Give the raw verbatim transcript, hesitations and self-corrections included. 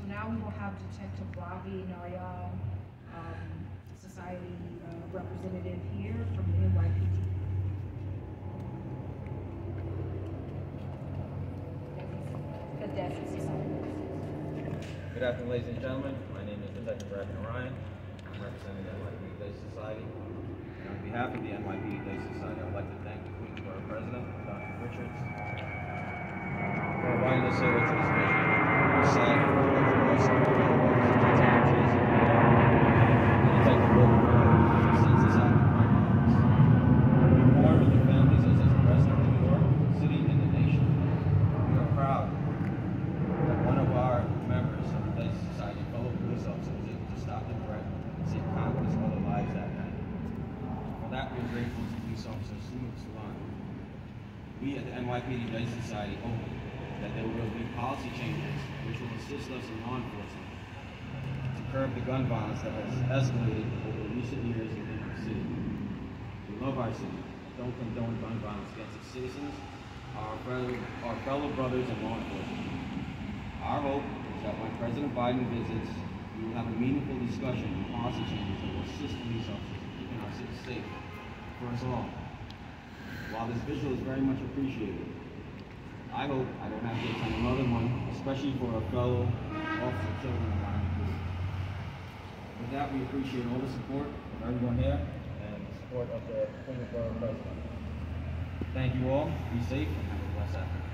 now we will have Detective Ravi Narayan, um, Society uh, representative here from the N Y P D. Cadet Society. Good afternoon, ladies and gentlemen. My name is Detective Ravi Narayan. I'm representing the N Y P D Day Society. And on behalf of the N Y P D Day Society, I would like to thank the Queens Borough President, Doctor Richards, for inviting us here to this vision. We say, of course, and Detective Wilbur sends us out to find violence. We mourn with the families as as the president of New York City and the nation. We are proud that one of our members of the Day Society, fellow police officer, was able to stop the threat and save countless other lives that night. For that, we are grateful to police officer Sumit Sulan. We at the N Y P D Day Society hope that there will be policy changes which will assist us in law enforcement to curb the gun violence that has escalated over recent years in New York City. We love our city, don't condone gun violence against its citizens, our fellow, our fellow brothers in law enforcement. Our hope is that when President Biden visits, we will have a meaningful discussion on policy changes that will assist police officers in keeping our city safe for us all. While this visual is very much appreciated, I hope I don't have to attend another one, especially for a fellow officer children around the group. With that, we appreciate all the support of everyone here and the support of the Queens Borough President. Thank you all, be safe, and have a blessed afternoon.